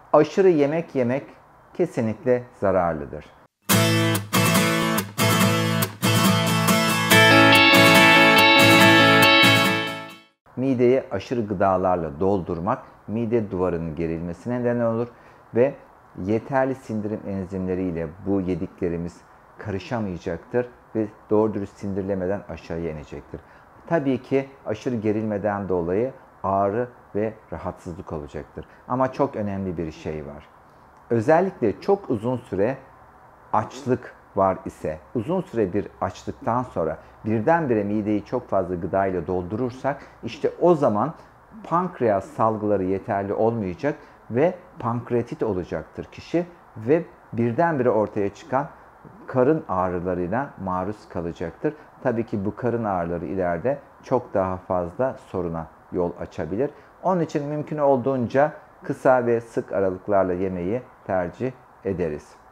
Aşırı yemek yemek kesinlikle zararlıdır. Mideyi aşırı gıdalarla doldurmak mide duvarının gerilmesine neden olur ve yeterli sindirim enzimleriyle bu yediklerimiz karışamayacaktır ve doğru dürüst sindirilemeden aşağıya inecektir. Tabii ki aşırı gerilmeden dolayı ağrı ve rahatsızlık olacaktır. Ama çok önemli bir şey var. Özellikle çok uzun süre açlık var ise, uzun süre bir açlıktan sonra birdenbire mideyi çok fazla gıdayla doldurursak, işte o zaman pankreas salgıları yeterli olmayacak ve pankreatit olacaktır kişi ve birdenbire ortaya çıkan karın ağrılarıyla maruz kalacaktır. Tabii ki bu karın ağrıları ileride çok daha fazla soruna yol açabilir. Onun için mümkün olduğunca kısa ve sık aralıklarla yemeği tercih ederiz.